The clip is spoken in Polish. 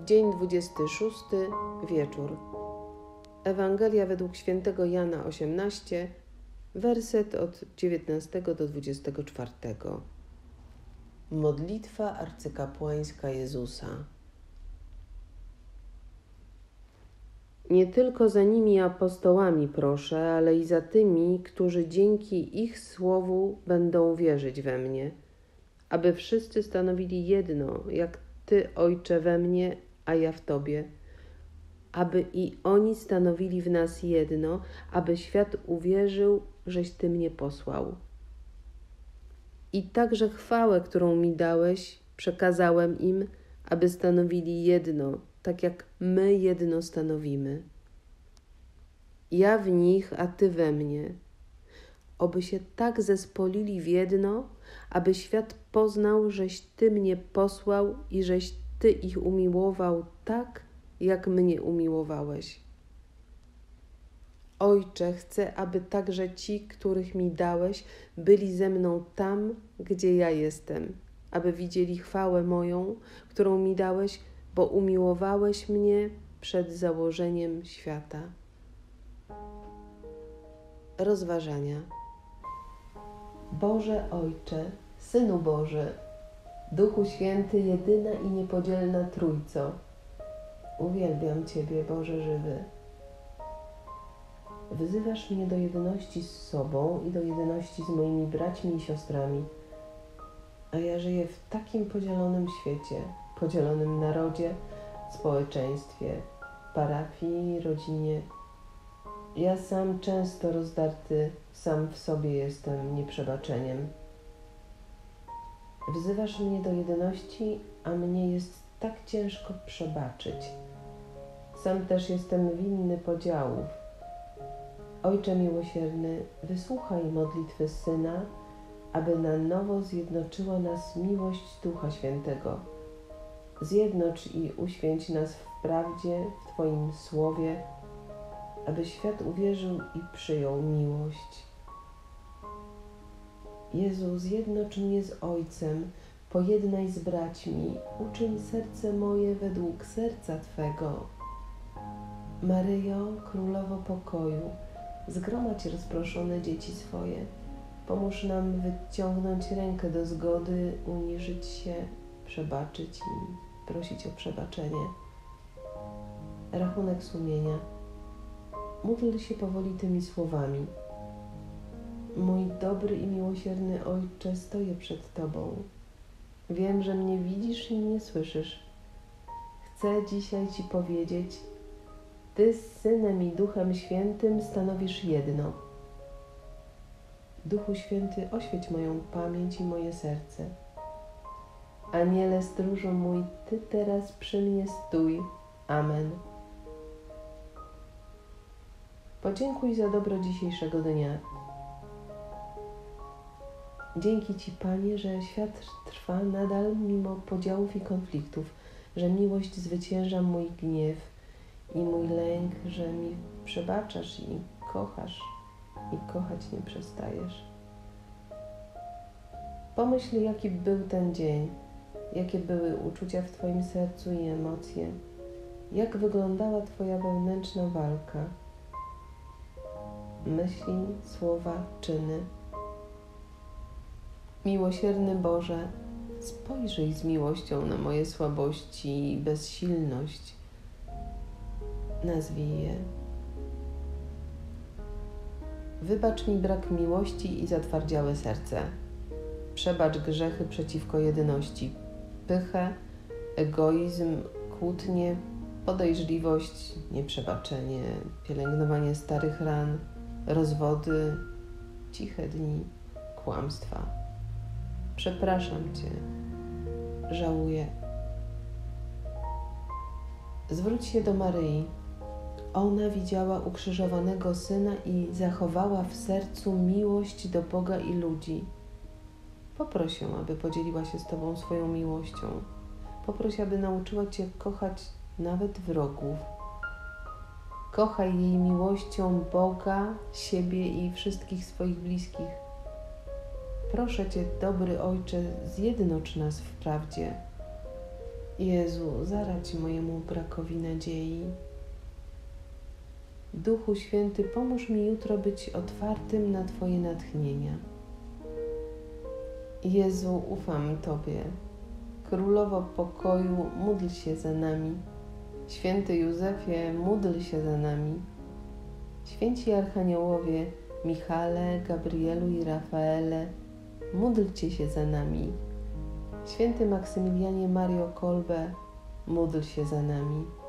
Dzień 26, wieczór. Ewangelia według świętego Jana 18, werset od 19 do 24. Modlitwa arcykapłańska Jezusa. Nie tylko za nimi apostołami proszę, ale i za tymi, którzy dzięki ich słowu będą wierzyć we mnie, aby wszyscy stanowili jedno, jak Ty, Ojcze, we mnie, a ja w Tobie, aby i oni stanowili w nas jedno, aby świat uwierzył, żeś Ty mnie posłał. I także chwałę, którą mi dałeś, przekazałem im, aby stanowili jedno, tak jak my jedno stanowimy. Ja w nich, a Ty we mnie. Oby się tak zespolili w jedno, aby świat poznał, żeś Ty mnie posłał i żeś Ty ich umiłował tak, jak mnie umiłowałeś. Ojcze, chcę, aby także ci, których mi dałeś, byli ze mną tam, gdzie ja jestem, aby widzieli chwałę moją, którą mi dałeś, bo umiłowałeś mnie przed założeniem świata. Rozważania. Boże Ojcze, Synu Boży, Duchu Święty, jedyna i niepodzielna Trójco, uwielbiam Ciebie, Boże żywy. Wzywasz mnie do jedności z sobą i do jedności z moimi braćmi i siostrami, a ja żyję w takim podzielonym świecie, podzielonym narodzie, społeczeństwie, parafii, rodzinie. Ja sam często rozdarty, sam w sobie jestem nieprzebaczeniem. Wzywasz mnie do jedności, a mnie jest tak ciężko przebaczyć. Sam też jestem winny podziałów. Ojcze miłosierny, wysłuchaj modlitwy Syna, aby na nowo zjednoczyła nas miłość Ducha Świętego. Zjednocz i uświęć nas w prawdzie, w Twoim Słowie, aby świat uwierzył i przyjął miłość. Jezu, zjednocz mnie z Ojcem, pojednaj z braćmi, uczyń serce moje według serca Twego. Maryjo, Królowo Pokoju, zgromadź rozproszone dzieci swoje, pomóż nam wyciągnąć rękę do zgody, uniżyć się, przebaczyć i prosić o przebaczenie. Rachunek sumienia. Módl się powoli tymi słowami. Mój dobry i miłosierny Ojcze, stoję przed Tobą. Wiem, że mnie widzisz i mnie słyszysz. Chcę dzisiaj Ci powiedzieć, Ty z Synem i Duchem Świętym stanowisz jedno. Duchu Święty, oświeć moją pamięć i moje serce. Aniele stróżu mój, Ty teraz przy mnie stój. Amen. Podziękuj za dobro dzisiejszego dnia. Dzięki Ci, Panie, że świat trwa nadal mimo podziałów i konfliktów, że miłość zwycięża mój gniew i mój lęk, że mi przebaczasz i kochasz i kochać nie przestajesz. Pomyśl, jaki był ten dzień, jakie były uczucia w Twoim sercu i emocje, jak wyglądała Twoja wewnętrzna walka. Myśli, słowa, czyny. Miłosierny Boże, spojrzyj z miłością na moje słabości i bezsilność. Nazwij je. Wybacz mi brak miłości i zatwardziałe serce. Przebacz grzechy przeciwko jedyności, pychę, egoizm, kłótnie, podejrzliwość, nieprzebaczenie, pielęgnowanie starych ran, rozwody, ciche dni, kłamstwa. Przepraszam Cię, żałuję. Zwróć się do Maryi. Ona widziała ukrzyżowanego Syna i zachowała w sercu miłość do Boga i ludzi. Poproś ją, aby podzieliła się z Tobą swoją miłością. Poproś, aby nauczyła Cię kochać nawet wrogów. Kochaj jej miłością Boga, siebie i wszystkich swoich bliskich. Proszę Cię, dobry Ojcze, zjednocz nas w prawdzie. Jezu, zaradź mojemu brakowi nadziei. Duchu Święty, pomóż mi jutro być otwartym na Twoje natchnienia. Jezu, ufam Tobie. Królowo pokoju, módl się za nami. Święty Józefie, módl się za nami. Święci Archaniołowie, Michale, Gabrielu i Rafaele, módlcie się za nami. Święty Maksymilianie Mario Kolbe, módl się za nami.